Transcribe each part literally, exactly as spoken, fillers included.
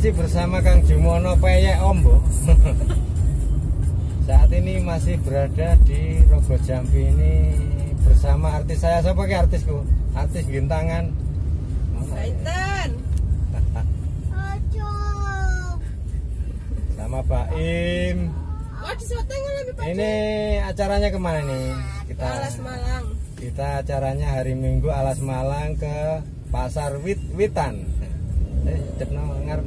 masih bersama Kang Jumono Peyek Ombo. Saat ini masih berada di Rogo Jambi ini bersama artis saya. Siapa ke artisku? Artis Gintangan. Aitan. Sama Pak Im. Ini acaranya kemana nih? Kita Alas Malang. Kita acaranya hari Minggu Alas Malang ke Pasar Wit Witan. Eh, cepno ngarep.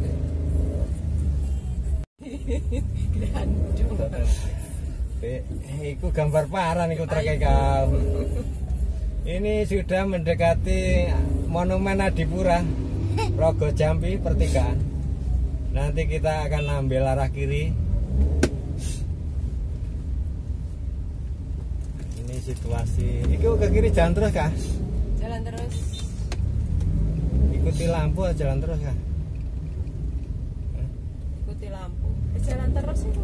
Eh, iku gambar parah niku trek kau. Ini sudah mendekati Monumen Adipura, Rogo Jambi pertigaan. Nanti kita akan ambil arah kiri. Ini situasi. Iku ke kiri jalan terus kah? Jalan terus. Ikuti lampu jalan terus kah? Ikuti lampu. Jalan terus itu.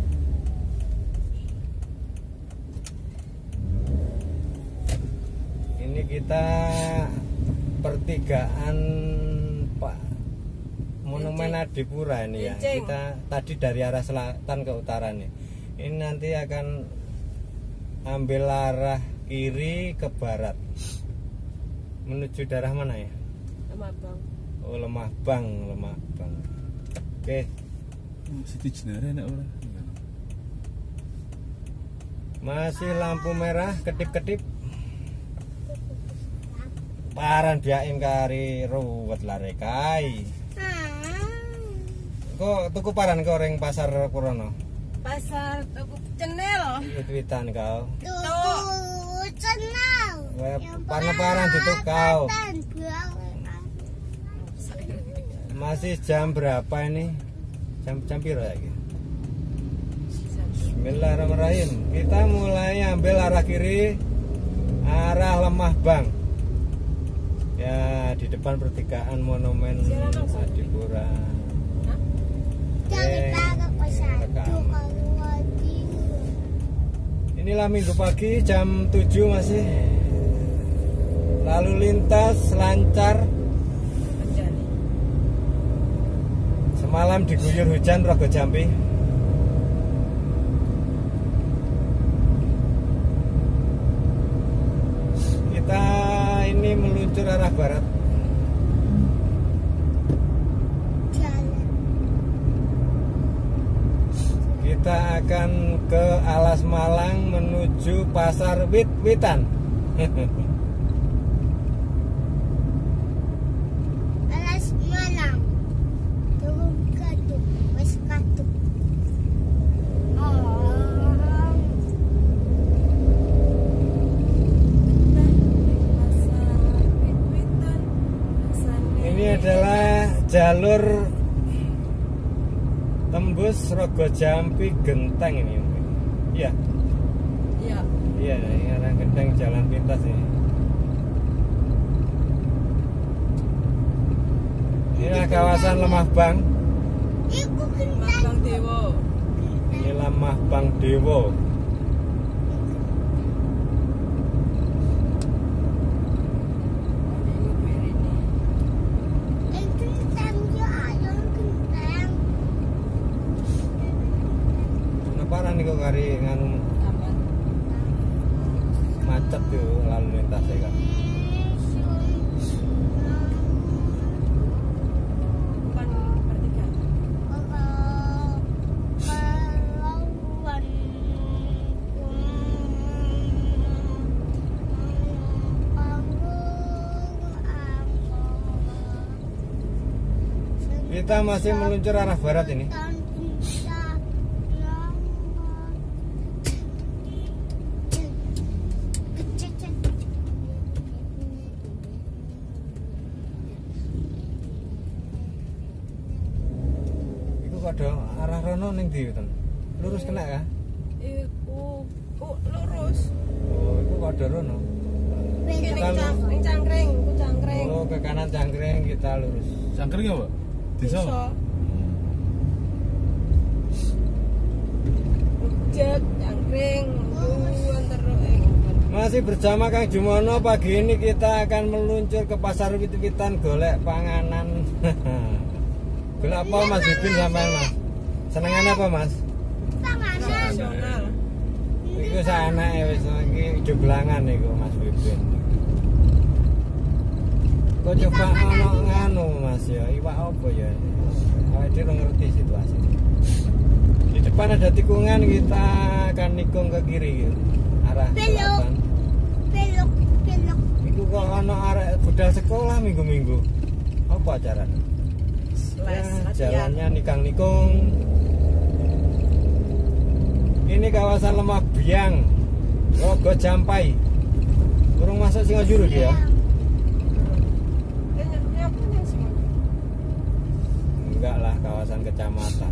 Ini kita pertigaan Pak Monumen Adipura ini ya. Encing. Kita tadi dari arah selatan ke utara nih. Ini nanti akan ambil arah kiri ke barat. Menuju daerah mana ya? Lemah Bang. Oh, Lemah Bang, Lemah Bang. Oke. Siti Jenara enak ora? Masih lampu merah, kedip-kedip. Paran biaim kari ruwet lare kai. Kok tuku paran kau ring pasar Purwono? Pasar Tuku Cenel. Wit-witan kau. Tuku Cenel. Paran-paran ditukau. Masih jam berapa ini? Jam jam piro lagi? Bismillahirrahmanirrahim. Kita mulai ambil arah kiri, arah Lemah Bang. Ya, di depan pertigaan Monumen Adipura. Dari pagi ke satu kalau lagi. Inilah Minggu pagi jam tujuh masih. Lalu lintas lancar. Semalam diguyur hujan Rogo Jambi. Kita ini meluncur arah barat. Kita akan ke Alas Malang menuju Pasar Wit Witan. Alas Malang. Turun kaduk, wes kaduk. Oh. Ini adalah jalur tembus Rogo Jambi Genteng ini. Iya. Iya. Iya, ini arah Genteng jalan pintas ini. Inilah kawasan Lemah Bang. Iku Lemah Bang Dewo. Ini Lemah Bang Dewo. kentang ya, ayo kentang. Kenapa nih kok kari nganu Aman. macet tuh lalu lintas ya kan? Bukan pertigaan. Kita masih meluncur arah barat ini. Iku kado arah rono ning ndi ten? Lurus kena ya? Iku oh, lurus. Oh, iku kado rono. Kene Kita cang, ning cangkring, ku cangkring. Oh, ke kanan Cangkring kita lurus. Cangkring apa? Desa. Jek cangkring, duan terus. Masih bersama Kang Jumono, pagi ini kita akan meluncur ke Pasar Wit-Witan golek panganan. Gelap apa Mas Bibin sampean Mas? Senengane apa Mas? Panganan. Nasional. Iku sanake wis iki joglangan iku Mas Bibin. Kok coba ono nganu Mas ya, iwak apa ya? Awake dhewe ngerti situasi. Di depan ada tikungan, kita akan nikung ke kiri gitu. Arah Belok. selatan. Belok, belok. Iku kok ono arek budal sekolah minggu-minggu. Apa acaranya? Les Ya, latihan. jalannya nikang-nikung. Ini kawasan Lemah Biang, Rogo Jampai. Kurang masuk Singojuru dia. Eh, ny- nyapa nih semua? Enggak lah, kawasan kecamatan.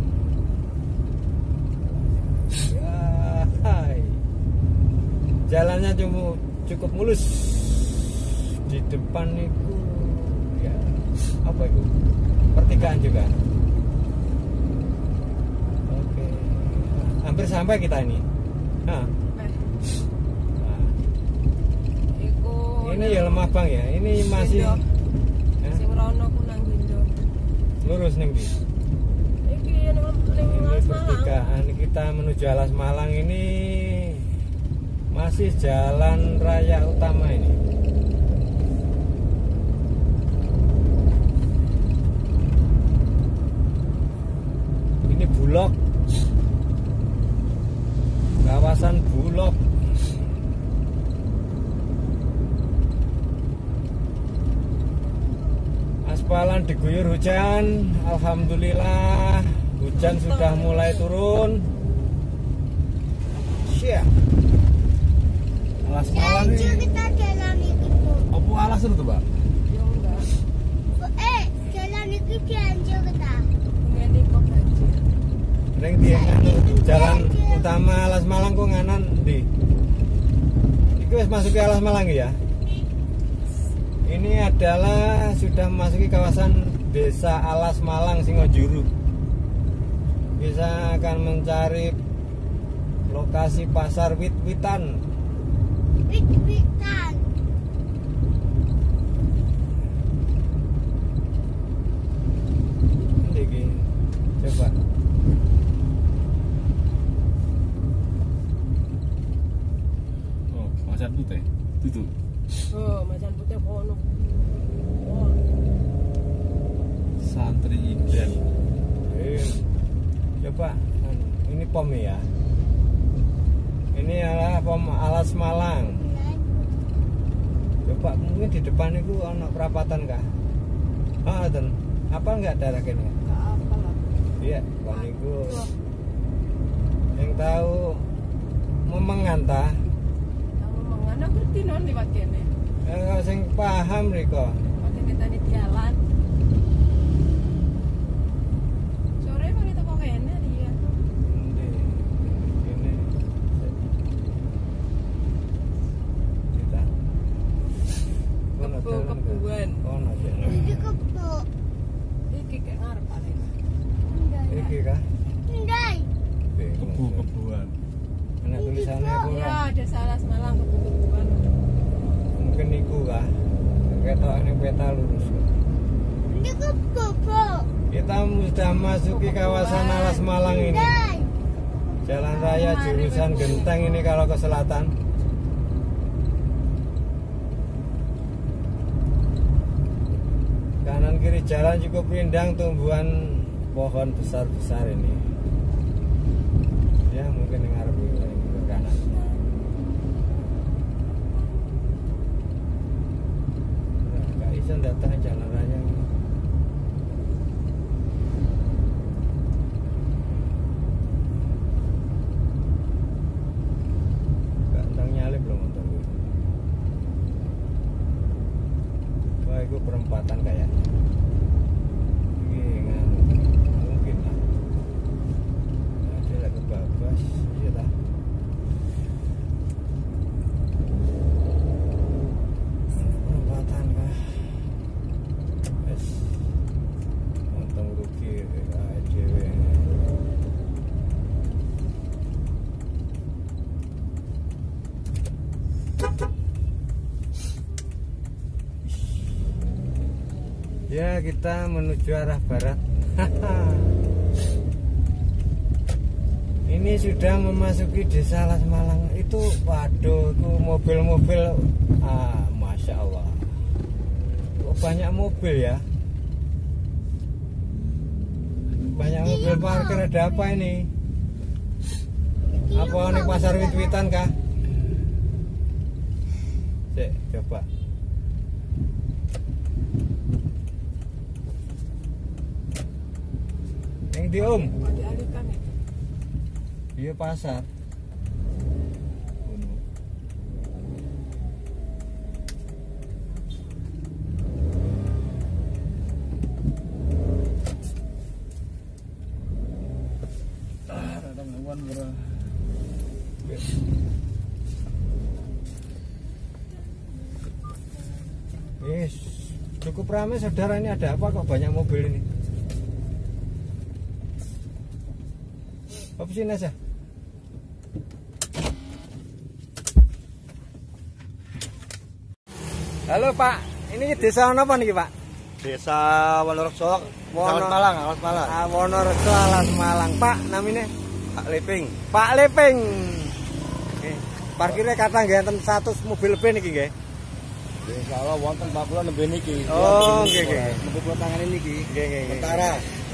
Ya, hai. Jalannya cuma cukup mulus. Di depan itu ya apa itu? Pertigaan juga. Oke. Hampir sampai kita ini. Nah, Eh, nah. iku. Ini ya Lemah Bang ya. Ini masih Gindo. ya, Sing rono ku nang Gindo. lurus nih Bi. Iki ning ning Ini Alas Malang. pertigaan kita menuju Alas Malang ini masih jalan raya utama ini. Ini Bulog, kawasan Bulog. Aspalan diguyur hujan, alhamdulillah hujan sudah mulai turun. Siap. Alas Malang Janji nih. kita jalan iki, Bu. Apa alas itu, Pak? Ya enggak. Bu, eh, jalan iki janji kita. Ngene kok banjir. Ring di anu, jalan utama Alas Malang kok nganan di. Iki wis masuki Alas Malang ya. Ini adalah sudah memasuki kawasan Desa Alas Malang Singojuru. Bisa akan mencari lokasi pasar wit-witan. Wit-witan. Ini iki. Coba. Oh, macan putih. Tutup. Oh, macan putih kono. Oh, Santri Inden. Eh, coba ini pom ya. Ini adalah pom Alas Malang. Coba mungkin di depan itu ono perapatan kah? Ah, ten. Apa enggak daerah kene? enggak apa lah. Iya, kon niku Wah, yang tahu memengan ta. yang ngomong ana ngerti non liwat kene. Eh, sing paham riko. Pakai kita di jalan. Sore mari teko kene dia. Ini, ini. Kita. Kono Kebu- jalan ke- kebuan. Kono jalan. Iki kebo. Iki kayak ngarep ale. Iki kah? Ndai. Kebu-kebuan. Enak tulisannya apa Ya, ora? ada salah Malang kebu-kebuan. Mungkin iku kah? Ketok ini peta lurus. Ini kebo, Bu. Kita sudah masuki kawasan Alas Malang ini. Ndai. Jalan raya jurusan Genteng ini kalau ke selatan. Kanan kiri jalan cukup rindang, tumbuhan pohon besar-besar ini. Ya mungkin yang ngarep iki, ke kanan. Nah, gak bisa datang jalan raya. Gak tentang nyalip loh motor gue. Wah itu perempatan kayaknya. Ini nganu, mungkin lah. Ada lagi babas, iya lah. Perempatan kah? Yes. Untung rugi kayak cewek. Ya kita menuju arah barat. Ini sudah memasuki desa Alas Malang. Itu waduh, itu mobil-mobil, ah, masya Allah, kok banyak mobil ya, banyak mobil parkir. Ada apa ini? Apa ini pasar wit-witan kah? Cek, coba. Yang di Om. Dialihkan ya. Iya pasar. Ah, ada gangguan bro. Yes, cukup ramai saudara. Ini ada apa kok banyak mobil ini? Apa sih Nasa? Halo Pak, ini desa apa nih Pak? Desa Wonorekso, Wono- Alas Malang, Alas Malang. Ah, Wonorekso Alas Malang. Pak, namanya Pak Leping. Pak Leping. Oke. Parkirnya kata nggih enten seratus mobil lebih niki nggih. Insya Allah wonten Pak kula nembe niki. Oh, nggih nggih. Nembe kula tangan ini niki. Nggih nggih. nggih. Sementara.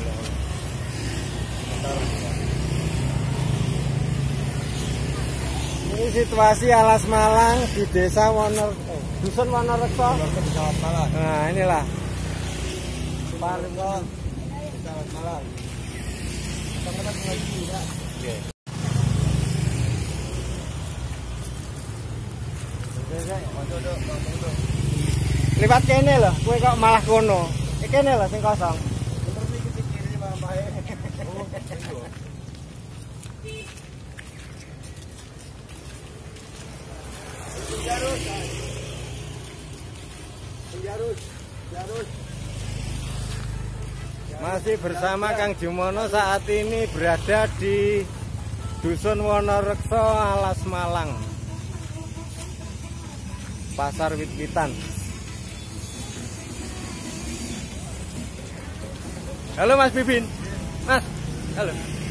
Ini situasi Alas Malang di desa Wonor eh, Dusun Wonorekso. Desa Alas Malang. Nah, inilah. Wonorekso, Desa Alas Malang. Teman-teman lagi ya. Oke. Liwat kene lho, kowe kok malah kono. Iki kene lho sing kosong. Bener iki sing kiri mamae. Oh, iya. Jarus. Jarus. Jarus. Masih bersama Kang Jumono saat ini berada di Dusun Wonorekso Alas Malang. Pasar Wit-Witan. Halo Mas Bibin. Mas, halo.